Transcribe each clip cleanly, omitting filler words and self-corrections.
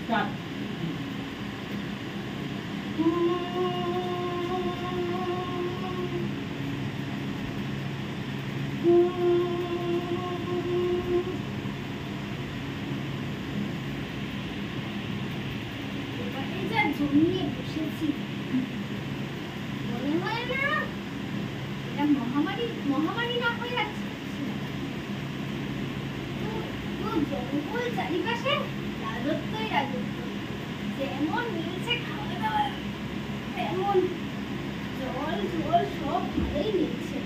জমিয়ে বসেছি, মনে হয় না এটা মহামারী না হয়ে যাচ্ছে। জঙ্গল চারিপাশে রাজত্বই রাজত্ব, যেমন মিলছে খাওয়া দাওয়া তেমন জল জল সব ভালোই মিলছে।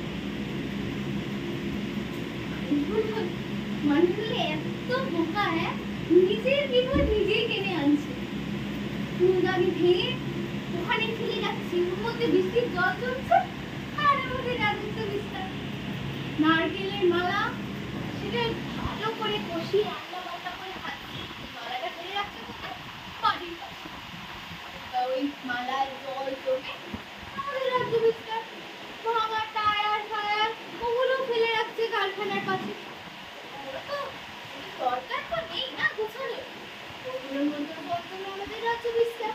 মানুষগুলো এত বোকা, হ্যাঁ, নিজের বিপদ নিজেই টেনে আনছে। ফুলদানি ভেঙে ওখানে ফেলে যাচ্ছি, ওর মধ্যে বৃষ্টির জল জমছে আর আমাদের রাজত্ব বিস্তার। নারকেলের মালা, সেটা ভালো করে কষিয়ে রান্না বান্না করে খাচ্ছি, মালাটা ফেলে রাখছে কোথায়? বাড়ির পাশে। ওই মালার জল জমে আমাদের রাজ্য বিস্তার। ভাঙা টায়ার ফায়ার ওগুলো ফেলে রাখছে কারখানার পাশে। ওগুলো তো দরকার তো নেই না গোছানো, ওগুলোর মধ্যে বর্তমানে আমাদের রাজ্য বিস্তার।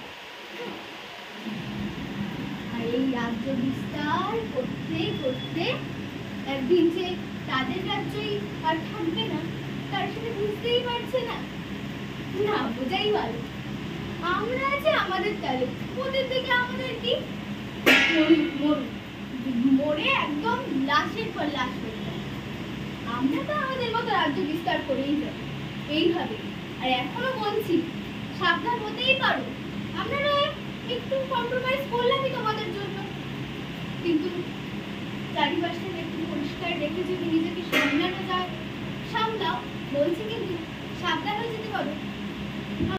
আর এই রাজ্য বিস্তার করতে করতে একদিন যে তাদের রাজ্যই আর থাকবে না, তার সাথে বুঝতেই পারছে না। না বোঝাই ভালো, আমরা আছে আমাদের তালে, ওদের থেকে আমাদের কি? মরে একদম লাশের পর লাশ হয়ে যায়। আমরা তো আমাদের মতো রাজ্য বিস্তার করেই যাই এইভাবে। আর এখনো বলছি, সাবধান হতেই পারো, আপনারা একটু কম্প্রোমাইজ করলামই তোমাদের জন্য, কিন্তু চারিপাশটা একটু পরিষ্কার রেখে যদি নিজেকে সামলানো যায় সামলাও, বলছি, কিন্তু সাবধান হয়ে যেতে পারো।